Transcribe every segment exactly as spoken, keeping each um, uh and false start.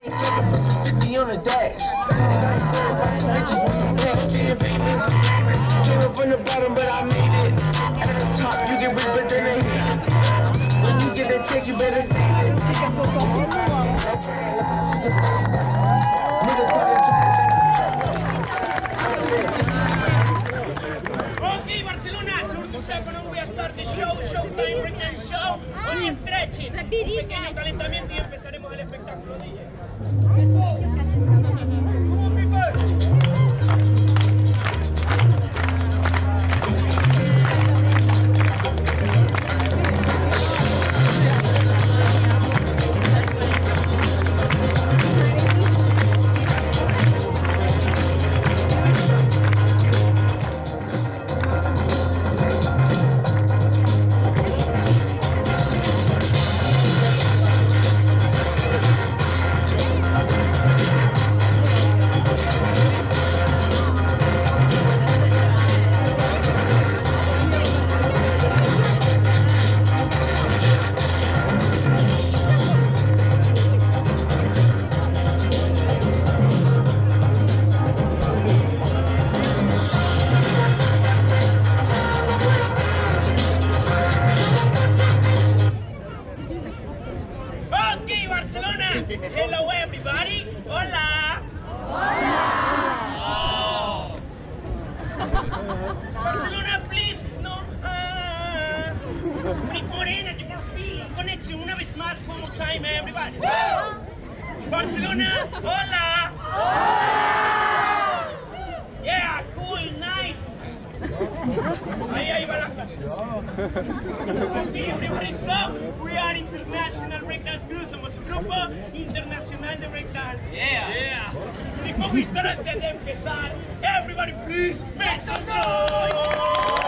fifty on the dash. And I ain't worried about the bitches with the black being famous. Came up from the bottom, but I made it. At the top, you get rich, but then they hate it. When you get that check, you better save it. Okay, Barcelona, thirty seconds we start the show, showtime, breakdance show, on stretching. Un pequeño calentamiento y empezaremos el espectáculo, D J. Come on, people. Hello everybody. Hola. Hola. Oh. Barcelona, please. No. Ah. Mi morena, por fin. Conexión una vez más. One more time, everybody. Woo. Barcelona. Hola. Hola. Yeah, cool, nice. Ahí, ahí va la Okay, everybody, so we are International Breakdance Crew, somos un grupo internacional de breakdance. Yeah, yeah. Y como historia antes de empezar, everybody please make some noise.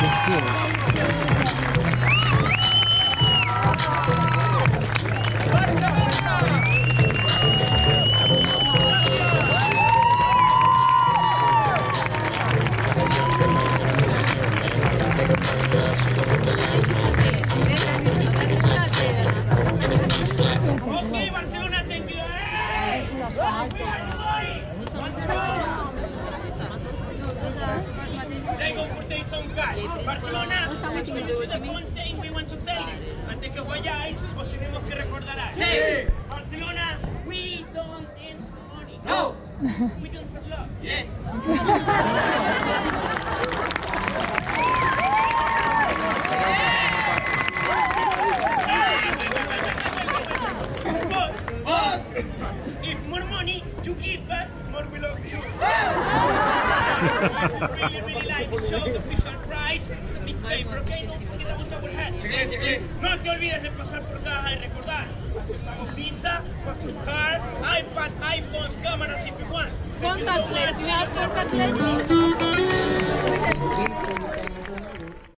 Okay, Barcelona, thank you. Hey! They go for take some cash. Barcelona, it's going to the one thing we want to tell you. Antes que vayáis, os tenemos que recordar. Hey! Barcelona, we don't dance for money. No! We dance for love. Yes! If more money you give us, more we love you. really, really like the show, the official prize, it's a big favor, okay? Don't forget about our hat. No te olvides de pasar por caja y recordar. Aceptamos Visa, Mastercard, iPad, iPhones, cámaras if you want. Contactless, you have contactless?